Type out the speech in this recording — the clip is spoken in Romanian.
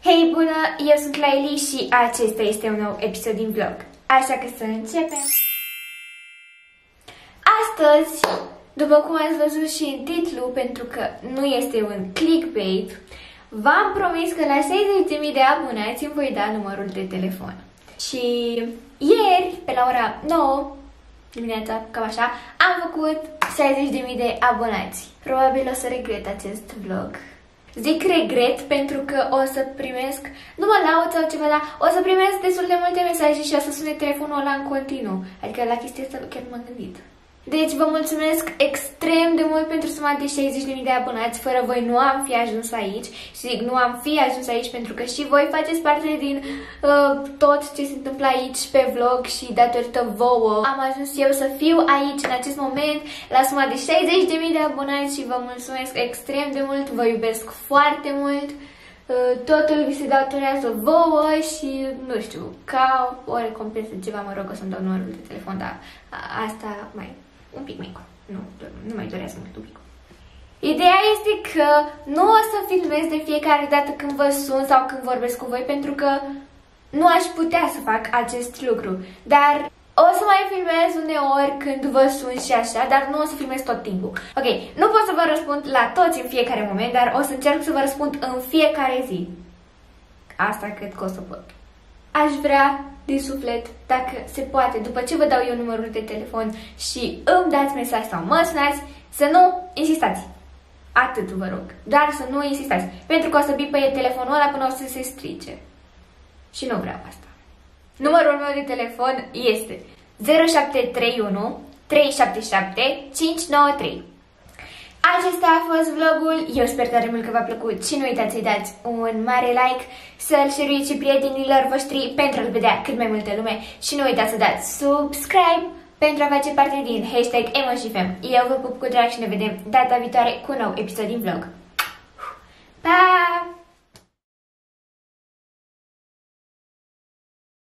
Hei, bună! Eu sunt Laili și acesta este un nou episod din vlog. Așa că să începem! Astăzi, după cum ați văzut și în titlu, pentru că nu este un clickbait, v-am promis că la 60.000 de abonați îmi voi da numărul de telefon. Și ieri, pe la ora 9 dimineața, cam așa, am făcut 60.000 de abonați. Probabil o să regret acest vlog. Zic regret pentru că o să primesc, nu mă laud sau ceva, dar o să primesc destul de multe mesaje și o să sune telefonul ăla în continuu. Adică la chestia asta chiar nu m-am gândit. Deci vă mulțumesc extrem de mult pentru suma de 60.000 de abonați. Fără voi nu am fi ajuns aici. Și zic nu am fi ajuns aici pentru că și voi faceți parte din tot ce se întâmplă aici pe vlog și datorită vouă am ajuns eu să fiu aici în acest moment la suma de 60.000 de abonați și vă mulțumesc extrem de mult. Vă iubesc foarte mult. Totul vi se datorează vouă și, nu știu, ca o recompensă ceva, mă rog, o să-mi dau numărul de telefon, dar asta mai un pic mic. Nu mai durează mult, un pic. Ideea este că nu o să filmez de fiecare dată când vă sun sau când vorbesc cu voi, pentru că nu aș putea să fac acest lucru. Dar o să mai filmez uneori când vă sun și așa, dar nu o să filmez tot timpul. Ok, nu pot să vă răspund la toți în fiecare moment, dar o să încerc să vă răspund în fiecare zi. Asta cred că o să pot. Aș vrea din suflet, dacă se poate, după ce vă dau eu numărul de telefon și îmi dați mesaj sau mă sunați, să nu insistați. Atât vă rog. Dar să nu insistați. Pentru că o să bipăie telefonul ăla până o să se strice. Și nu vreau asta. Numărul meu de telefon este 0731 377 593. Acesta a fost vlogul, eu sper tare mult că v-a plăcut și nu uitați să-i dați un mare like, să-l share-uiți și prietenilor voștri pentru a-l vedea cât mai multă lume și nu uitați să dați subscribe pentru a face parte din #EmoShiFam. Eu vă pup cu drag și ne vedem data viitoare cu un nou episod din vlog.